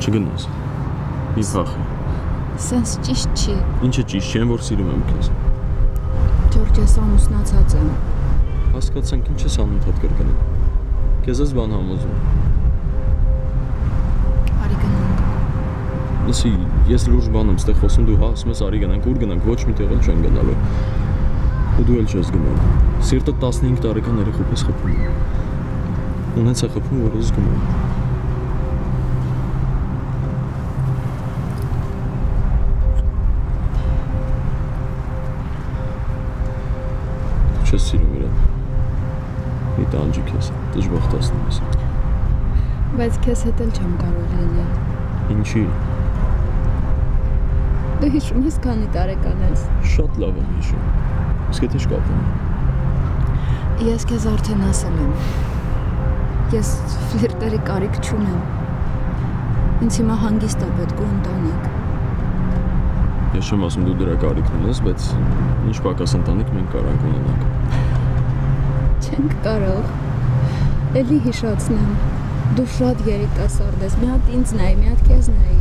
Չգնաս։ Մի փախի։ Սենց ճիշտ չի։ Ինչ է ճիշտ, չեմ որ սիրում եմ քեզ։ Ջորջ, ես ամուսնացած եմ։ Հասկացանք ինչ ես անընդհատ կրկնում։ Քեզ ես բան համոզում։ Արի գնանք։ Լսի, ես լուրջ բան եմ ստեղ խոսում, դու հա ասում ես արի գնանք, ուր գնանք, ոչ մի տեղ էլ չեն գնալու։ Ու դու էլ չես գնալ։ Սիրտը 15 տարեկան երեխու պես խփում է։ Ունեց է խփում, որ ես գնում եմ։ Չես սիրում իրան։ Մի տանջի քեզ, դժբախտացնում ես։ Բայց քեզ հետ էլ չեմ կարող լինել։ Ինչի։ Դու հիշում ես քանի տարեկան ես։ Շատ լավ եմ հիշում։ Իսկ եթե շկապում։ Ես քեզ արդեն ասել եմ։ Ես ֆլիրտերի կարիք չունեմ։ Ինձ հիմա հանգիստ է պետք ու ընտանիք։ Ես չեմ ասում դու դրա կարիքն ունես, բայց ինչ պակաս ընտանիք մենք կարանք ունենանք։ Չենք կարող։ Էլի հիշացնեմ։ Դու շատ երիտասարդ ես, մի հատ ինձ նայ, մի հատ քեզ նայ։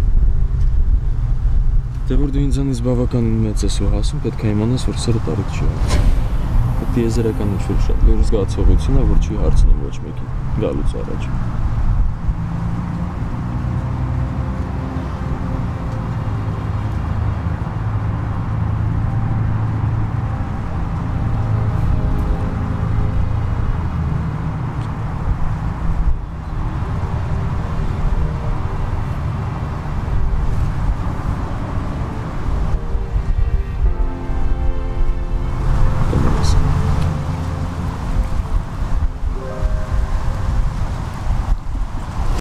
Դե որ դու ինձանից բավական մեծ ես ու հասում, պետք է իմանաս, որ սերը տարիք չի։ Պետք է եզերական ինչ-որ շատ լուրջ զգացողություն է, որ չի հարցնում ոչ մեկին գալուց առաջ։